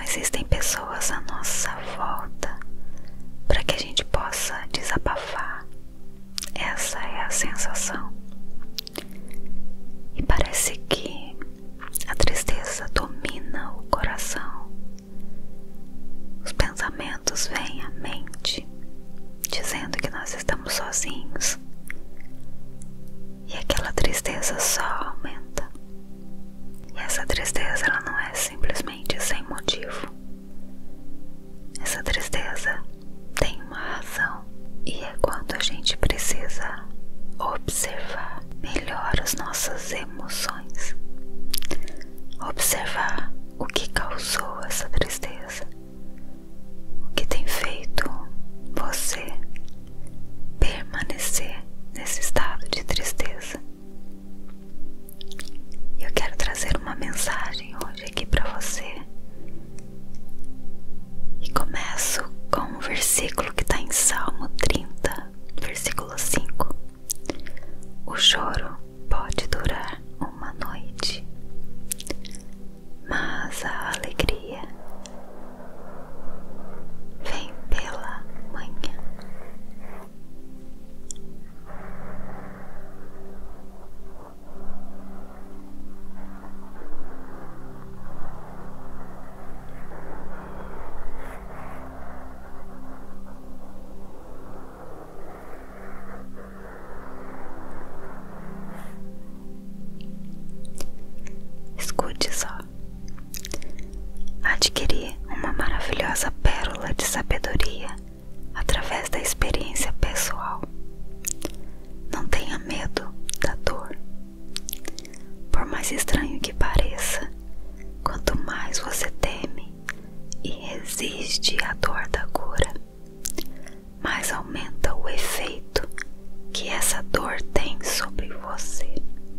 existem pessoas à nossa volta para que a gente possa desabafar. Essa é a sensação. E parece que a tristeza domina o coração. Os pensamentos vêm à mente, dizendo que nós estamos sozinhos. E aquela tristeza só aumenta. E essa tristeza, ela não é simplesmente sem motivo. Essa tristeza tem uma razão. E é quando a gente precisa observar melhor as nossas emoções. Observar o que causou essa tristeza. O que tem feito você permanecer nesse estado de tristeza. Eu quero trazer uma mensagem hoje aqui para você. E começo com um versículo que está em Salmo 30, versículo 5. O choro pode durar uma noite, mas a alegria vem pela manhã. Escute só. Adquirir uma maravilhosa pérola de sabedoria através da experiência pessoal. Não tenha medo da dor. Por mais estranho que pareça, quanto mais você teme e resiste à dor da cura, mais aumenta o efeito que essa dor tem sobre você.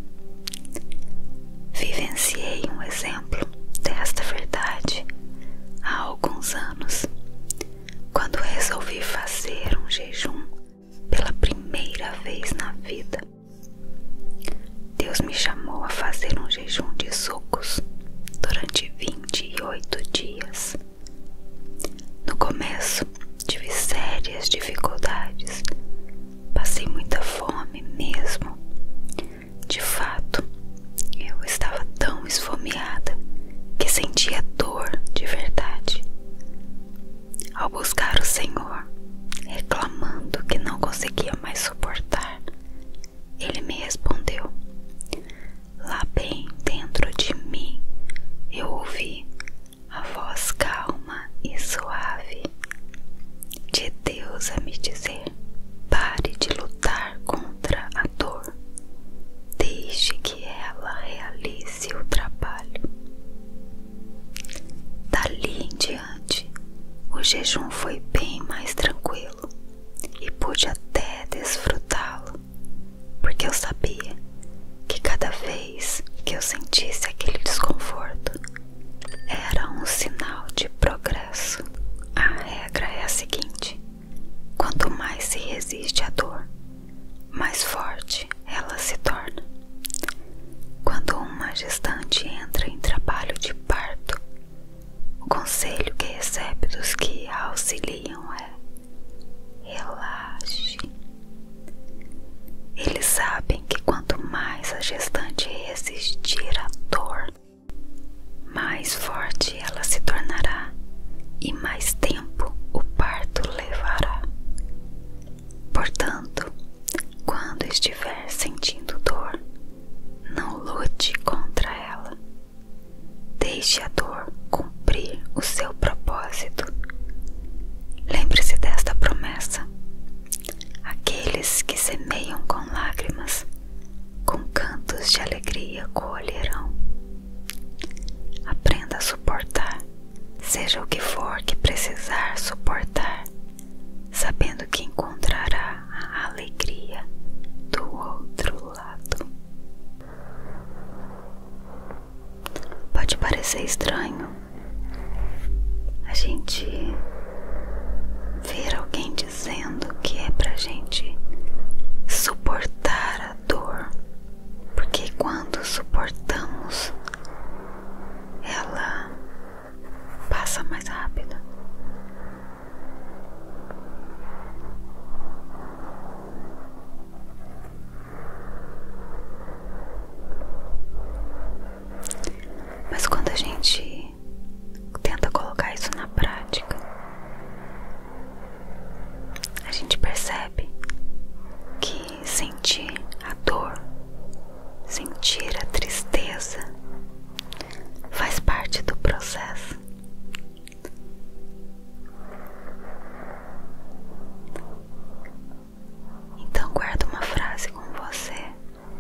Vivenciei um exemplo desta verdade há alguns anos, quando resolvi fazer um jejum pela primeira vez na vida. Deus me chamou a fazer um jejum de sucos durante 28 dias. No começo, tive sérias dificuldades, passei muita fome mesmo. De fato, eu estava tão esfomeada que sentia dor de verdade. Ao buscar o Senhor, reclamando que não conseguia mais suportar, Ele me respondeu. Lá bem dentro de mim, eu ouvi a voz calma e suave de Deus a me dizer: pare de lutar contra a dor. Deixe que ela realize o trabalho. Dali em diante, o jejum foi bem mais tranquilo e pude até desfrutá-lo, porque eu sabia que cada vez que eu sentisse aquele desconforto era um sinal de progresso. A regra é a seguinte: quanto mais se resiste à dor, mais forte ela se torna. Quando uma gestante entra em trabalho de parto, o conselho que recebe dos que a auxiliam é: relaxe. Eles sabem que quanto mais a gestante resistir à dor, mais forte ela se tornará e mais tempo o parto levará. Portanto, quando estiver sentindo dor, não lute contra ela. Deixe a dor cumprir o seu propósito. Lembre-se desta promessa: aqueles que semeiam com lágrimas, com cantos de alegria colherão. Aprenda a suportar, seja o que for que precisar suportar, sabendo que encontrará a alegria do outro lado. Pode parecer estranho a gente ver alguém dizendo que é pra gente suportar a dor, porque quando suportamos, ela passa passa mais rápido. Mas quando a gente tenta colocar isso na prática, a gente percebe que sentir a dor, sentir a tristeza, faz parte do processo. Então guarda uma frase com você.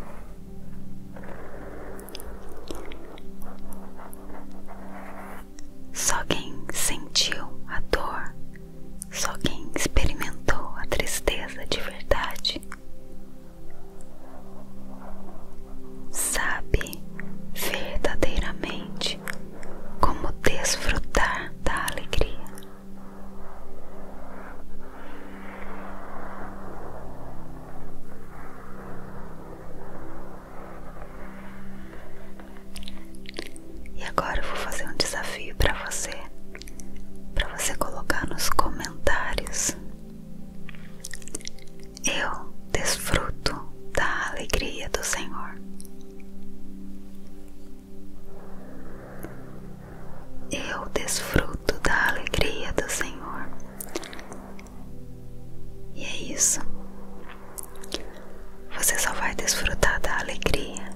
Só quem sentiu a dor, só quem experimentou a tristeza de verdade, sabe verdadeiramente como desfrutar da alegria. E agora eu vou fazer um desafio para você colocar nos comentários: eu desfruto da alegria do Senhor. Eu desfruto da alegria do Senhor. E é isso. Você só vai desfrutar da alegria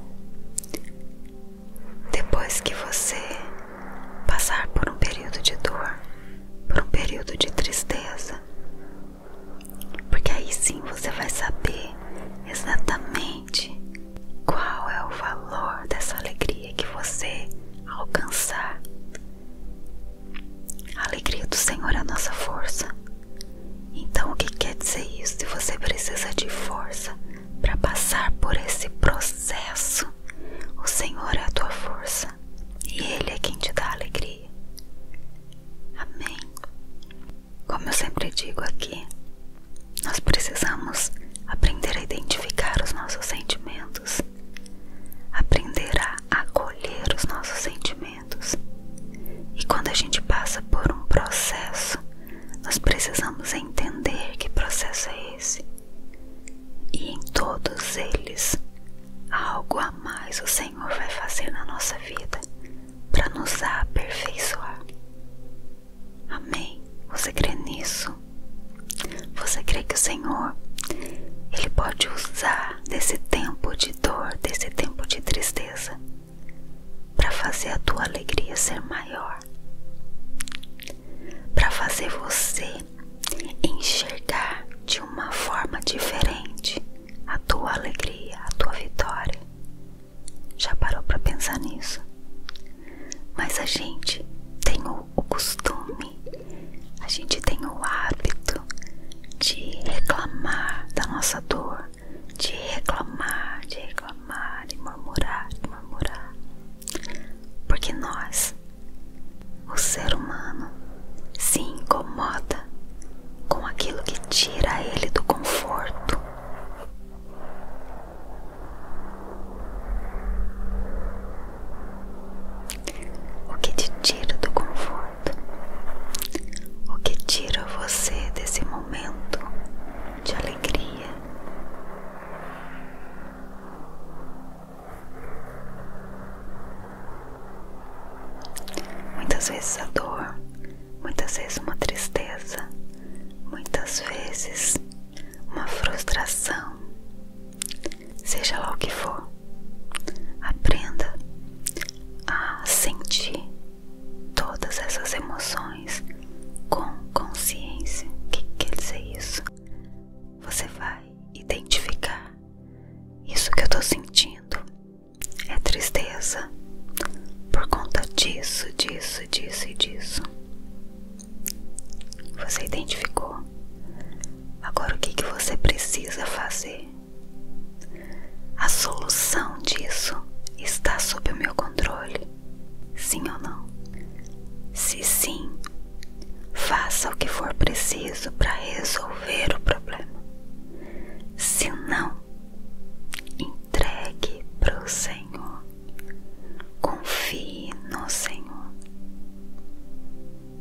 depois que você passar por um período de dor, por um período de tristeza. Porque aí sim você vai saber exatamente qual é o valor dessa alegria que você alcançar. A alegria do Senhor é a nossa força. Então o que quer dizer isso? Se você precisa de força para passar por esse processo, o Senhor é a tua força e Ele é quem te dá alegria. Amém. Como eu sempre digo aqui, nós precisamos aprender a identificar os nossos sentimentos, aprender a acolher os nossos sentimentos. E quando a gente passa por um processo, nós precisamos entender que processo é esse. E em todos eles, algo a mais o Senhor vai fazer na nossa vida para nos aperfeiçoar. Amém? Você crê nisso? Você crê que o Senhor, Ele pode usar desse tempo de dor, desse tempo de tristeza, para fazer a tua alegria ser maior, para fazer você enxergar de uma forma diferente a tua alegria, a tua vitória? Já parou para pensar nisso? Mas a gente tem o costume, a gente tem o hábito de reclamar da nossa dor, de reclamar, de murmurar, porque nós, o ser humano, se incomoda com aquilo que tira ele do conforto. O que te tira do conforto, o que tira você desse momento de alegria. Muitas vezes a dor, muitas vezes uma tristeza, muitas vezes uma frustração, seja lá o que for. Aprenda a sentir todas essas emoções com consciência. O que quer dizer isso? Você vai identificar: isso que eu tô sentindo é tristeza por conta disso, disso, disso e disso. Você identificou. Agora o que você precisa fazer? A solução disso está sob o meu controle? Sim ou não? Se sim, faça o que for preciso para resolver o problema. Se não, entregue para o Senhor. Confie no Senhor.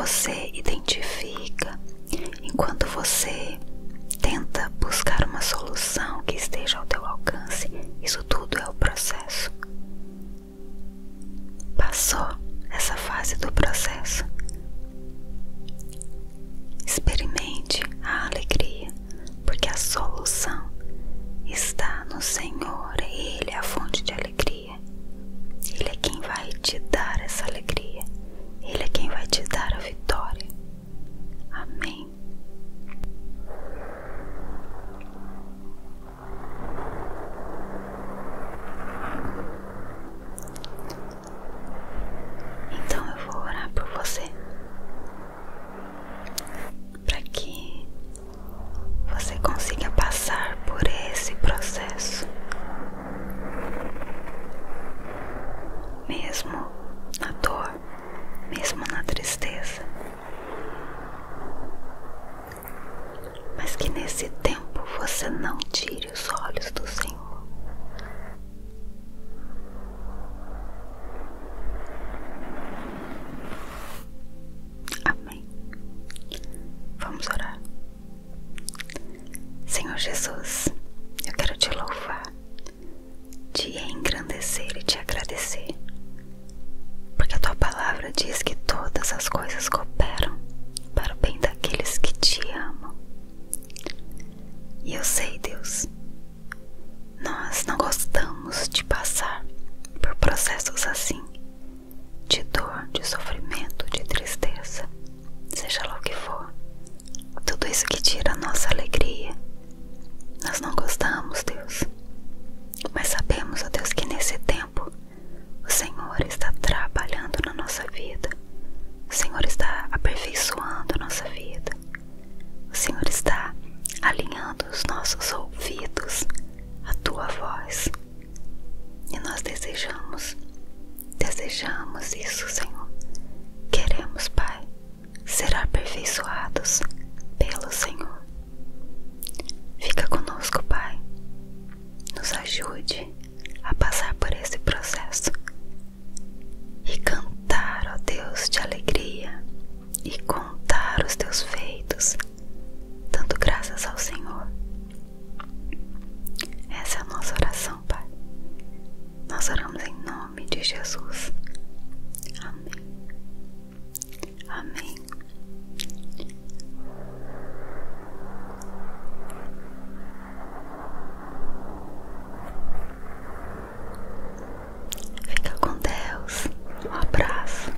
você identifica, enquanto você tenta buscar uma solução que esteja ao teu alcance, isso tudo é o processo. Passou essa fase do processo, experimente a alegria, porque a solução está no Senhor. Ele é a fonte de alegria. Ele é quem vai te dar essa alegria. Ele é quem vai te dar a vitória. Amém. Então eu vou orar por você, para que você consiga passar por esse processo, mesmo na dor, mesmo na tristeza, mas que nesse tempo você não tire os olhos do Senhor. Amém. Vamos orar. Senhor Jesus, eu quero te louvar, te engrandecer e te agradecer, porque a tua palavra diz que todas as coisas cooperam para o bem daqueles que te amam. E eu sei, Deus, nós não gostamos de passar por processos assim, de dor, de sofrimento, de tristeza, seja lá o que for, tudo isso que tira a nossa alegria. Nós não gostamos, Deus, mas sabemos, ó Deus, que nesse tempo o Senhor está trabalhando na nossa vida, o Senhor está aperfeiçoando a nossa vida, o Senhor está alinhando os nossos ouvidos à tua voz, e nós desejamos isso, Senhor. Queremos, Pai, ser aperfeiçoados pelo Senhor. Fica conosco, Pai. Nos ajude a passar por esse processo e cantar, ó Deus, de alegria e contar os teus feitos, dando graças ao Senhor. Essa é a nossa oração, Pai. Nós oramos em nome de Jesus. Amém. Amém. Fica com Deus. Um abraço.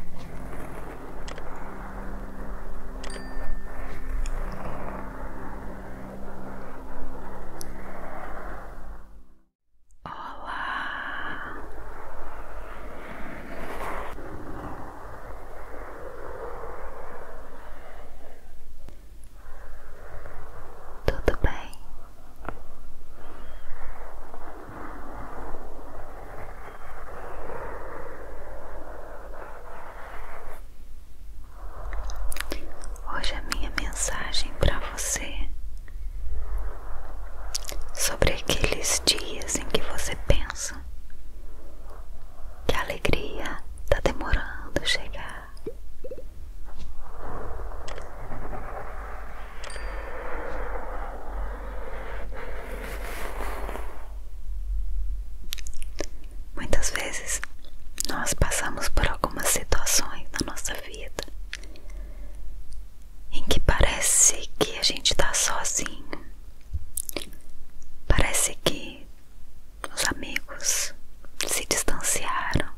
Olá. Tudo bem? Hoje a minha mensagem para você sobre aqueles dias em que você pensa que a alegria está demorando a chegar. Muitas vezes nós passamos por algumas situações na nossa vida em que parece que a gente tá sozinho, parece que os amigos se distanciaram,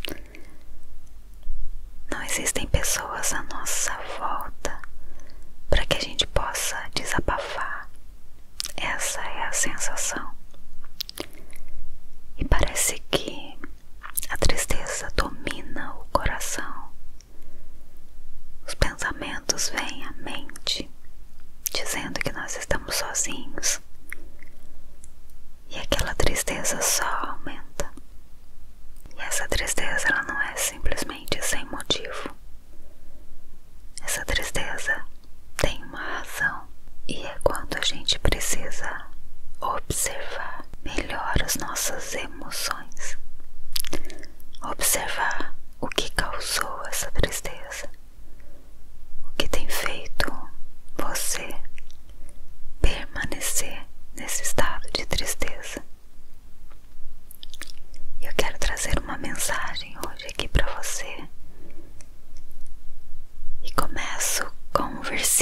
não existem pessoas à nossa volta para que a gente possa desabafar. Essa é a sensação. E parece que a tristeza domina o coração. Os pensamentos vêm à mente, dizendo que nós estamos sozinhos. E aquela tristeza só aumenta. E essa tristeza, ela não é simplesmente sem motivo. Essa tristeza tem uma razão. E é quando a gente precisa observar melhor as nossas emoções, observar o que causou essa tristeza,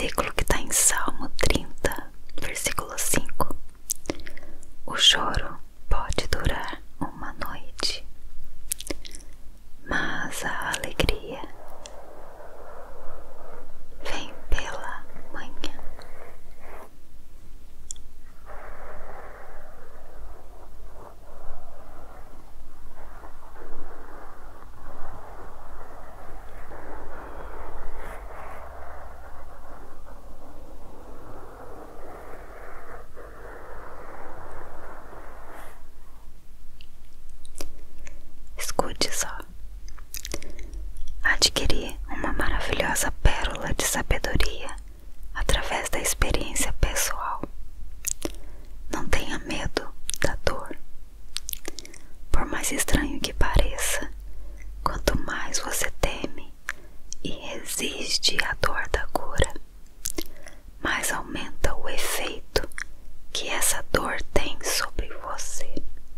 versículo que está em Salmo 30, versículo 5. O choro pode durar uma noite, mas a alegria vem pela manhã. Escute só. Adquirir uma maravilhosa pérola de sabedoria através da experiência pessoal. Não tenha medo da dor. Por mais estranho que pareça, quanto mais você teme e resiste à dor da cura, mais aumenta o efeito que essa dor tem sobre você.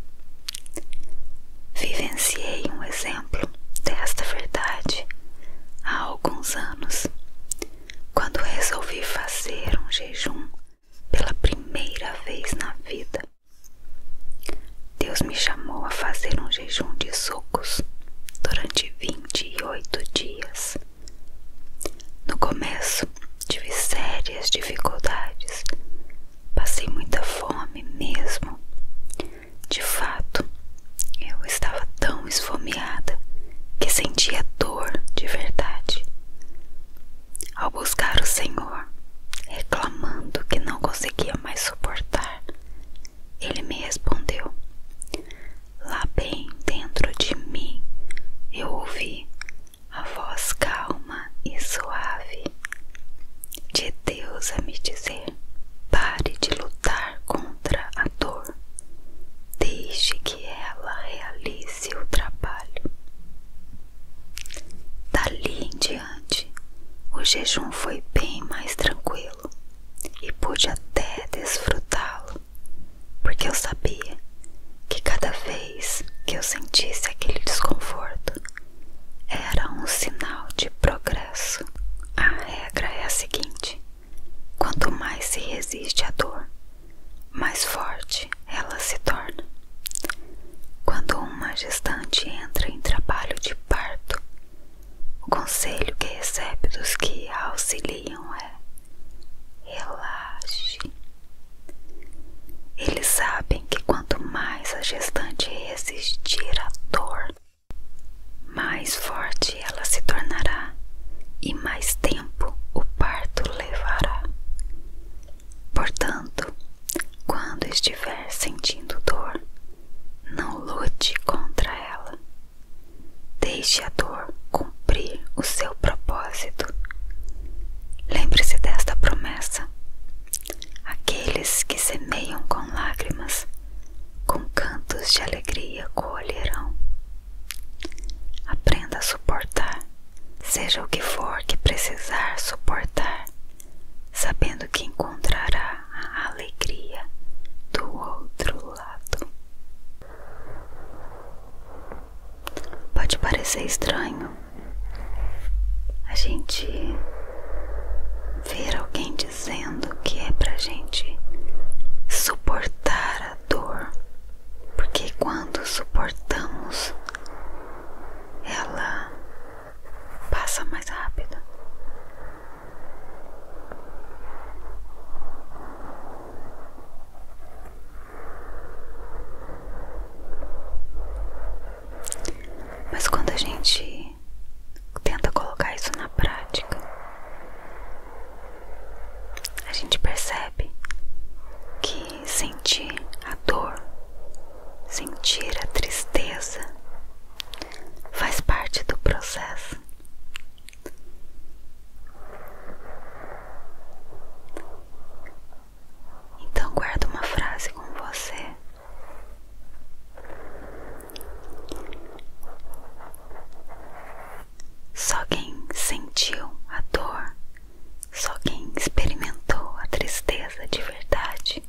Vivenciei um exemplo desta verdade há alguns anos, quando resolvi fazer um jejum pela primeira vez na vida. Deus me chamou a fazer um jejum de sucos durante 28 dias. No começo, tive sérias dificuldades, passei muita fome mesmo. De fato, eu estava tão esfomeada que sentia dor de verdade. Ao buscar o Senhor, reclamando que não conseguia mais suportar, Ele me respondeu. Lá bem dentro de mim, eu ouvi a voz calma e suave de Deus a me dizer: pare de lutar contra a dor. Deixe que ela realize o trabalho. Dali em diante, o jejum foi bem mais tranquilo e pude até desfrutá-lo, porque eu sabia que cada vez que eu sentisse aquele desconforto era um sinal de progresso. A regra é a seguinte: quanto mais se resiste à dor, mais forte ela se torna. Quando uma gestante entra em trabalho de parto, o conselho que recebe dos que a auxiliam é: relaxe. Eles sabem que quanto mais a gestante resistir à dor, mais forte ela se tornará e mais tempo o parto levará. Portanto, quando estiver sentindo dor, não lute contra ela. Deixe a dor cumprir o seu propósito. Lembre-se desta promessa: aqueles que semeiam com lágrimas, com cantos de alegria colherão. Aprenda a suportar, seja o que for que precisar suportar, sabendo que encontrará a alegria do outro lado. Pode parecer estranho a gente ver alguém dizendo que é pra gente suportar a dor, porque quando suportamos, ela passa mais rápido. Mas quando a gente tenta colocar isso na prática, a gente percebe que sentir a dor, sentir a tristeza, faz parte do processo. Então guarda uma frase com você. Só quem sentiu a dor, só quem experimentou a tristeza de verdade,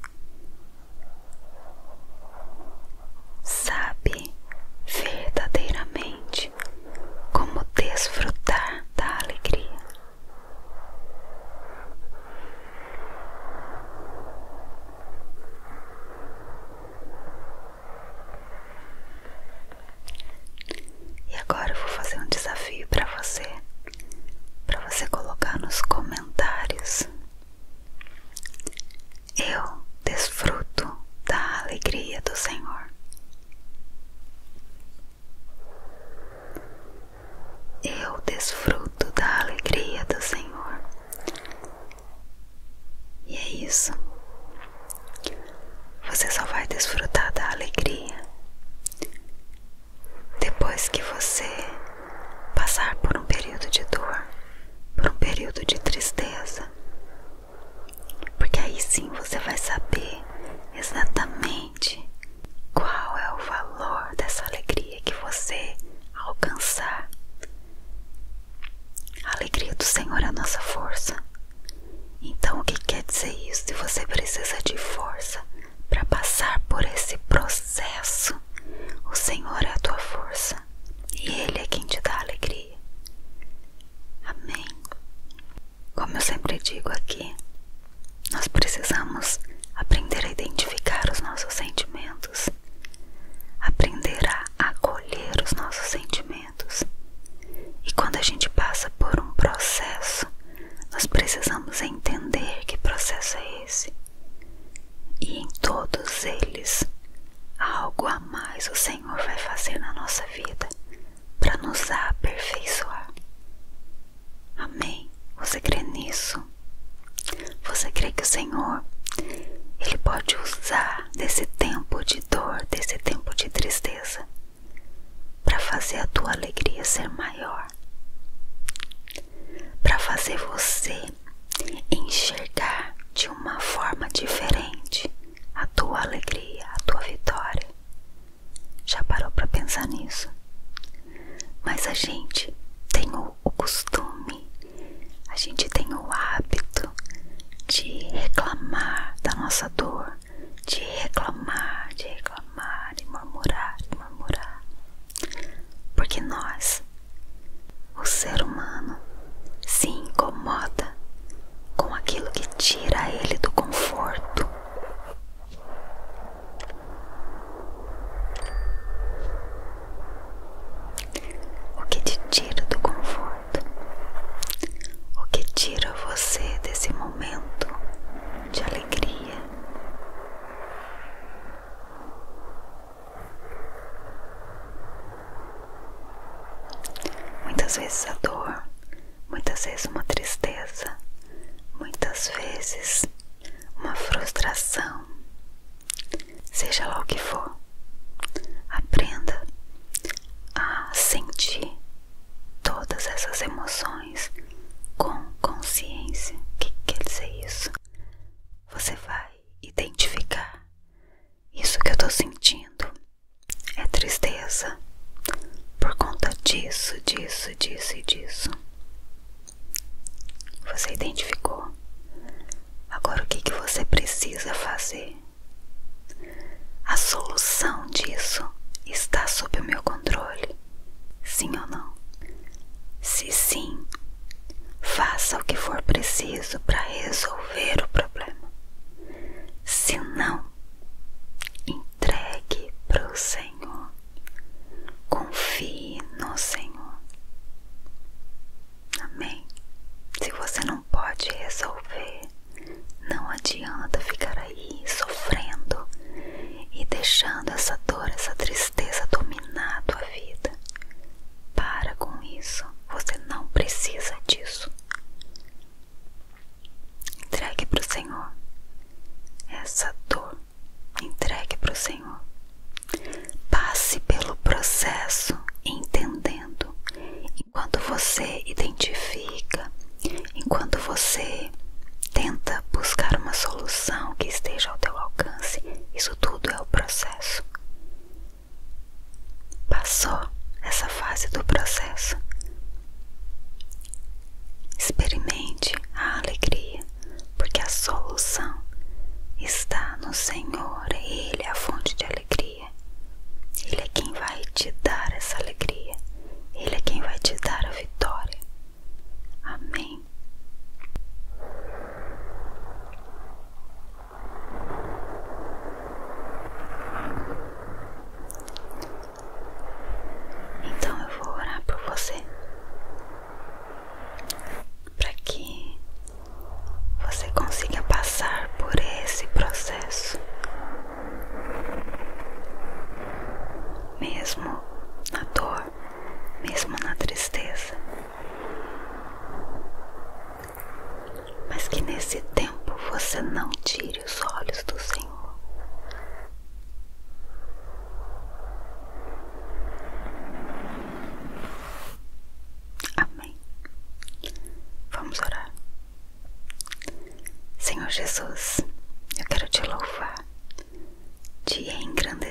sabe verdadeiramente como desfrutar da alegria. vai saber exatamente qual é o valor dessa alegria que você alcançar. A alegria do Senhor é a nossa força. Então, o que quer dizer isso? Se você precisa de força para passar por esse processo, o Senhor é a tua força e Ele é quem te dá alegria. Amém. Como eu sempre digo aqui, nós precisamos aprender a identificar os nossos sentimentos, aprender a acolher os nossos sentimentos. E quando a gente passa por um processo, nós precisamos entender que processo é esse. E em todos eles, algo a mais o Senhor vai fazer na nossa vida para nos aperfeiçoar. Amém? Você crê nisso? Você crê que o Senhor, Ele pode usar desse tempo de dor, desse tempo de tristeza, para fazer a tua alegria ser maior? Para fazer você enxergar de uma forma diferente a tua alegria, a tua vitória? Já parou para pensar nisso? Mas a gente tem o costume, a gente tem o hábito de reclamar da nossa dor, de reclamar, e murmurar, porque nós, o ser humano, se incomoda com aquilo que tira ele do conforto. O que te tira do conforto, o que tira você desse momento de alegria. Muitas vezes a dor, muitas vezes uma tristeza, muitas vezes uma frustração, seja lá o que for. Aprenda a sentir todas essas emoções com consciência. O que quer dizer isso? Você vai identificar: isso que eu tô sentindo é tristeza por conta disso, disso, disso e disso. Você identificou? Agora o que você precisa fazer? A solução disso está sob o meu controle? Sim ou não? Se sim, faça o que for preciso para resolver o problema. Se não, entregue para o Senhor. Confie no Senhor. Amém? Se você não pode resolver, não adianta ficar aí sofrendo e deixando essa dor, essa tristeza dominar a tua vida. Para com isso. Você não precisa disso. Entregue para o Senhor essa dor. Entregue para o Senhor. Passe pelo processo entendendo. Enquanto você identifica, enquanto você tenta buscar uma solução que esteja ao teu alcance, isso tudo é o processo. Passou essa fase do processo, experimente a alegria, porque a solução está no Senhor. Ele é a fonte de alegria. Ele é quem vai te dar essa alegria. Ele é quem vai te dar a vitória. Amém. Então eu vou orar por você, para que você consiga passar por esse processo, mesmo na dor, mesmo na tristeza, mas que nesse tempo você não tire os olhos do Senhor. Amém. Vamos orar. Senhor Jesus, eu quero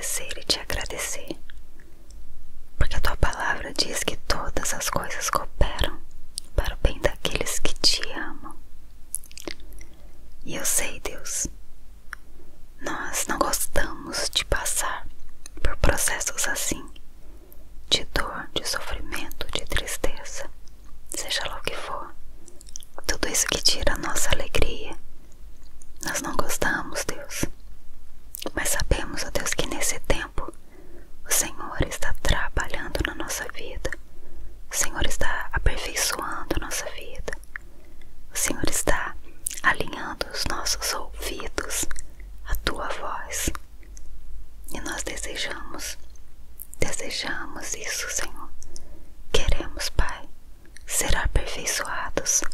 agradecer e te agradecer, porque a tua palavra diz que todas as coisas cooperam para o bem daqueles que te amam. E eu sei, Deus, nós não gostamos de passar por processos assim, de dor, de sofrimento, de tristeza, seja lá o que for, tudo isso que tira a nossa alegria. Nós não gostamos, Deus, mas sabemos, ó Deus, que nesse tempo o Senhor está trabalhando na nossa vida, o Senhor está aperfeiçoando a nossa vida, o Senhor está alinhando os nossos ouvidos à tua voz, e nós desejamos isso, Senhor. Queremos, Pai, ser aperfeiçoados